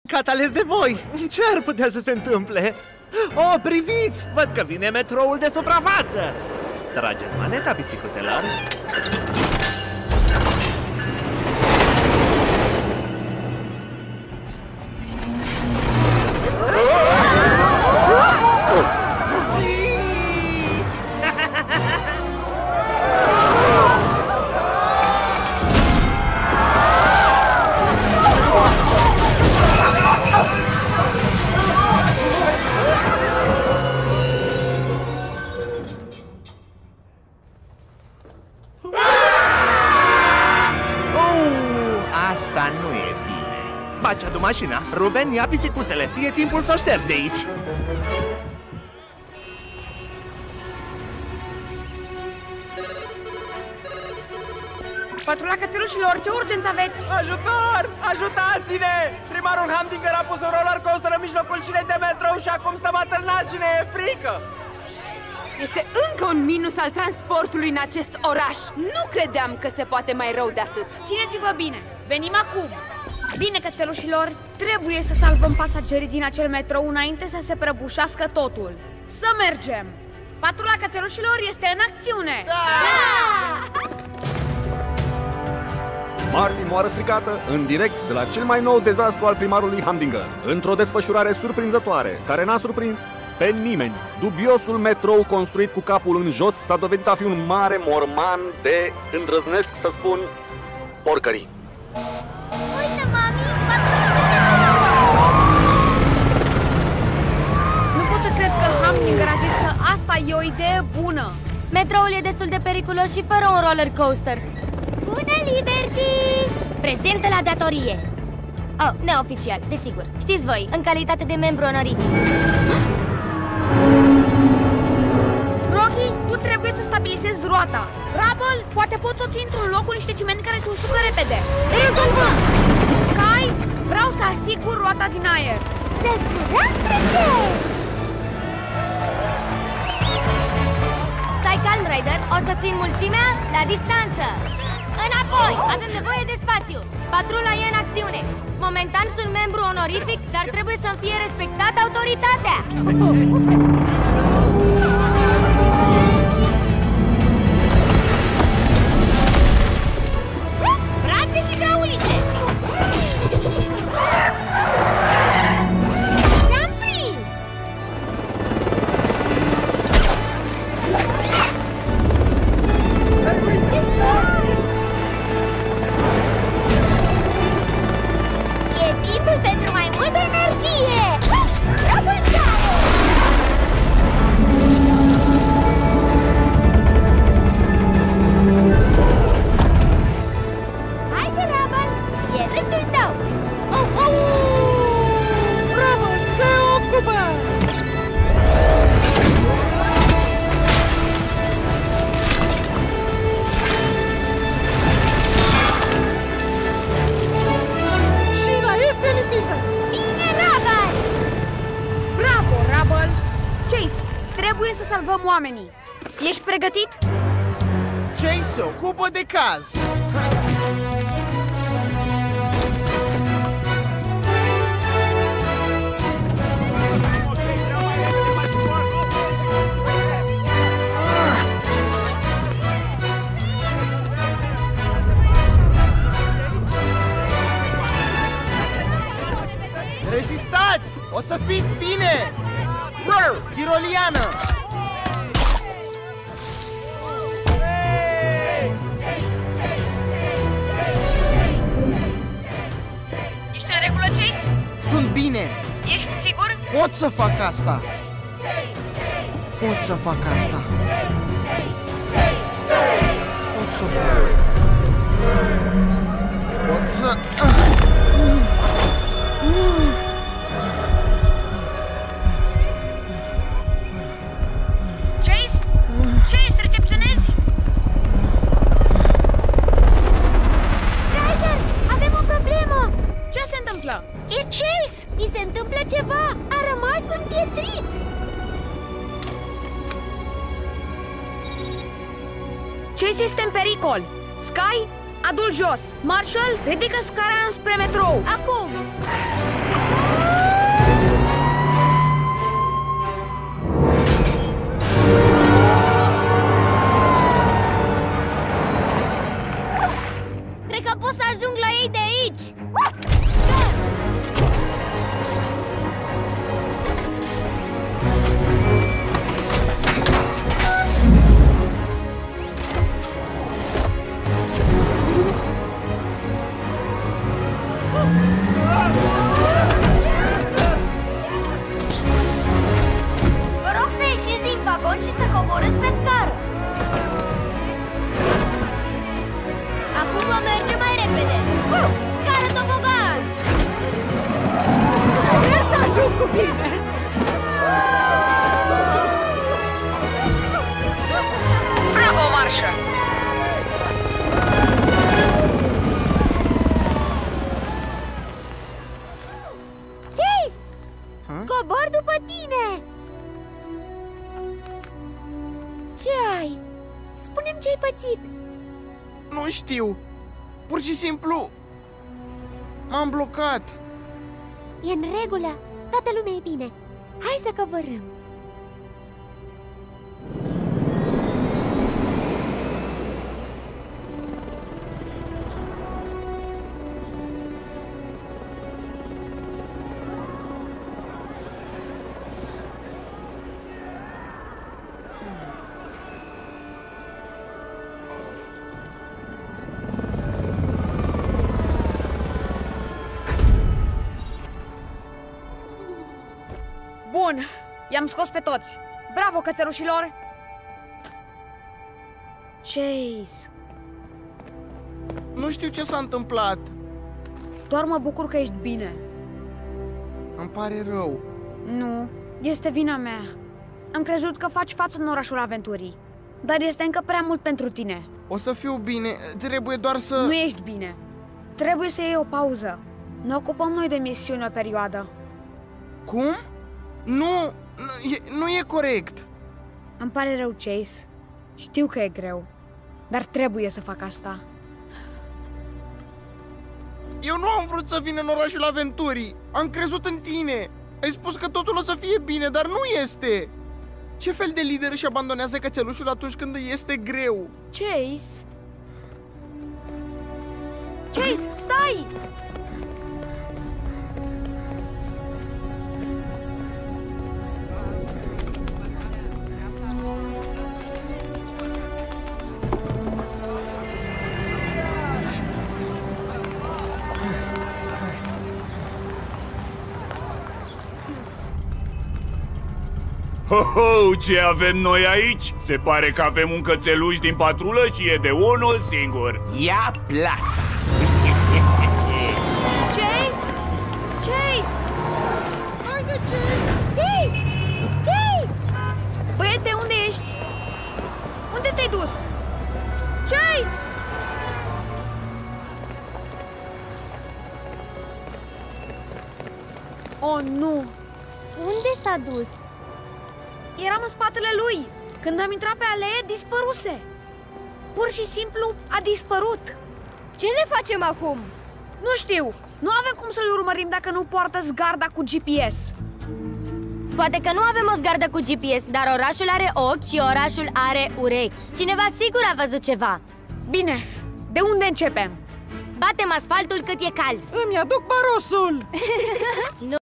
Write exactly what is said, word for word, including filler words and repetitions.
Cat ales de voi! Ce ar putea să se întâmple? Oh, priviți! Văd că vine metroul de suprafață! Trageți maneta, pisicuțelor! Baci, adu mașina. Ruben, ia pisicuțele. E timpul să o șterg de aici. Patrula cățelușilor, ce urgență aveți? Ajutor! Ajutați-ne! Primarul Hamdinger a pus un roller coaster în mijlocul șinei de metrou și acum stăm atârnați și ne e frică! Este încă un minus al transportului în acest oraș. Nu credeam că se poate mai rău de atât. Țineți-vă bine, venim acum. Bine, cățelușilor, trebuie să salvăm pasagerii din acel metrou înainte să se prăbușească totul. Să mergem! Patrula cățelușilor este în acțiune! Da! Da! Martin, moară stricată, în direct de la cel mai nou dezastru al primarului Hamdinger. Într-o desfășurare surprinzătoare, care n-a surprins pe nimeni. Dubiosul metrou construit cu capul în jos s-a dovedit a fi un mare morman de, îndrăznesc să spun, porcării. Uite, mami, Nu pot să cred că Hamdinger a zis că asta e o idee bună. metroul e destul de periculos și fără un roller coaster. Bună, Liberty! Prezentă la datorie. Oh, neoficial, desigur. Știți voi, în calitate de membru onorific. Rocky, tu trebuie să stabilizezi roata. Rubble, poate poți o ții într-un loc cu niște ciment care se usucă repede. Rezolvăm! Sky, vreau să asigur roata din aer. Să zburăm spre cer! Stai calm, Ryder, o să țin mulțimea la distanță. Înapoi, avem nevoie de spațiu. Patrula e în acțiune. Momentan sunt membru onorific, dar trebuie să-mi fie respectată autoritatea. Brațe hidraulice! Te-am prins! E timpul pentru mai multă energie! Propulsare! Haide, Rubble! E rândul tău! Oh, oh! Rubble se ocupă! Șina este lipită! Bine, Rubble! Bravo, Rubble! Chase, trebuie să salvăm oamenii. Ești pregătit? Chase se ocupă de caz! Rezistați! O să fiți bine! Rrr, Tiroliană! Ești în regulă, Chase? Sunt bine! Ești sigur? Pot să fac asta! Pot să fac asta! Pot să fac! Pot să... Chase? Chase, recepționezi? Ryder, avem o problemă! Ce se întâmplă? E Chase! I se întâmplă ceva! A rămas împietrit! Chase este în pericol. Sky, adu-l jos. Marshall, ridică scara înspre metrou. Acum! Cobor după tine! Ce ai? Spune-mi ce-ai pățit. Nu știu. Pur și simplu m-am blocat. E în regulă. Toată lumea e bine. Hai să coborâm. Bun, i-am scos pe toți. Bravo, cățelușilor! Chase, Nu știu ce s-a întâmplat. doar mă bucur că ești bine. Îmi pare rău. Nu, este vina mea. Am crezut că faci față în orașul aventurii, dar este încă prea mult pentru tine. O să fiu bine. Trebuie doar să... Nu ești bine. Trebuie să iei o pauză. Ne ocupăm noi de misiune o perioadă. Cum? Nu, nu e, nu e corect. Îmi pare rău, Chase. Știu că e greu, dar trebuie să fac asta. Eu nu am vrut să vin în orașul aventurii. Am crezut în tine. Ai spus că totul o să fie bine, dar nu este. Ce fel de lider își abandonează cățelușul atunci când îi este greu? Chase? Chase, stai! Ho-ho, ce avem noi aici? Se pare că avem un cățeluș din patrulă și e de unul singur. Ia plasa! Chase! Chase! Haide, Chase! Chase! Chase! Băiete, unde ești? Unde te-ai dus? Chase! Oh, nu! Unde s-a dus? Eram în spatele lui. Când am intrat pe alee, dispăruse. Pur și simplu a dispărut. Ce ne facem acum? Nu știu. Nu avem cum să-l urmărim dacă nu poartă zgarda cu G P S. Poate că nu avem o zgardă cu G P S, dar orașul are ochi și orașul are urechi. Cineva sigur a văzut ceva. Bine, de unde începem? Batem asfaltul cât e cald. Îmi aduc barosul! Nu